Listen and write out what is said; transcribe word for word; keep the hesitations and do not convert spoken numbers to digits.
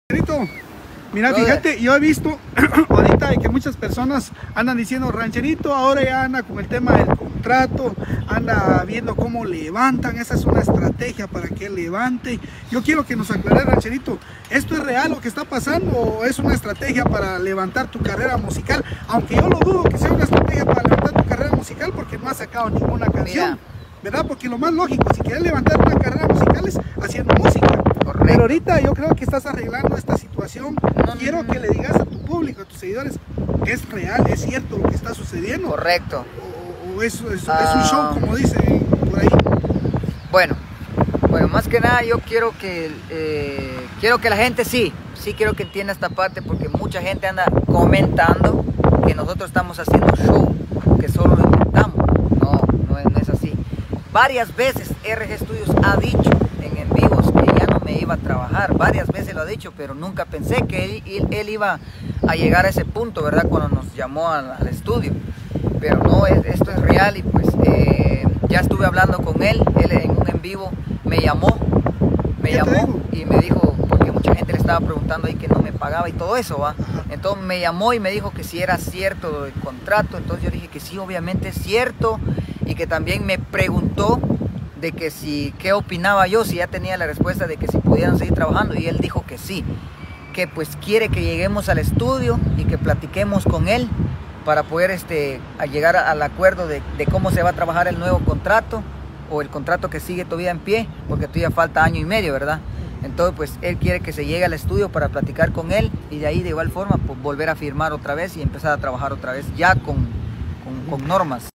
Rancherito, mira, Brother. fíjate, yo he visto ahorita que muchas personas andan diciendo, Rancherito, ahora ya anda con el tema del contrato, anda viendo cómo levantan, esa es una estrategia para que él levante. Yo quiero que nos aclare, Rancherito, ¿esto es real lo que está pasando o es una estrategia para levantar tu carrera musical? Aunque yo lo dudo que sea una estrategia para levantar tu carrera musical porque no has sacado ninguna canción. Mira. ¿Verdad? Porque lo más lógico, si quieres levantar una carrera musical es haciendo música. Correcto. Pero ahorita yo creo que estás arreglando esta situación. No, no, Quiero no. que le digas a tu público, a tus seguidores, es real, es cierto lo que está sucediendo. Correcto. O, o es, es- Ah. es un show, como dicen por ahí. Bueno, bueno, más que nada yo quiero que eh, quiero que la gente sí, sí quiero que entienda esta parte porque mucha gente anda comentando que nosotros estamos haciendo show, que solo lo inventamos. No, no es, no es así. Varias veces R G Studios ha dicho en en vivos que ya no me iba a trabajar, varias veces lo ha dicho, pero nunca pensé que él, él, él iba a llegar a ese punto, ¿verdad? Cuando nos llamó al, al estudio. Pero no, es, esto es real y pues eh, ya estuve hablando con él, él en un en vivo me llamó, me ¿Qué te llamó dijo? y me dijo, porque mucha gente le estaba preguntando ahí que no me pagaba y todo eso, ¿va? Ajá. Entonces me llamó y me dijo que si era cierto el contrato, entonces yo dije que sí, obviamente es cierto y que también me preguntó de que si, qué opinaba yo, si ya tenía la respuesta de que si pudieran seguir trabajando y él dijo que sí, que pues quiere que lleguemos al estudio y que platiquemos con él para poder este, a llegar a- al acuerdo de, de cómo se va a trabajar el nuevo contrato o el contrato que sigue todavía en pie, porque todavía falta año y medio, ¿verdad? Entonces pues él quiere que se llegue al estudio para platicar con él y de ahí de igual forma pues, volver a firmar otra vez y empezar a trabajar otra vez ya con, con, con normas.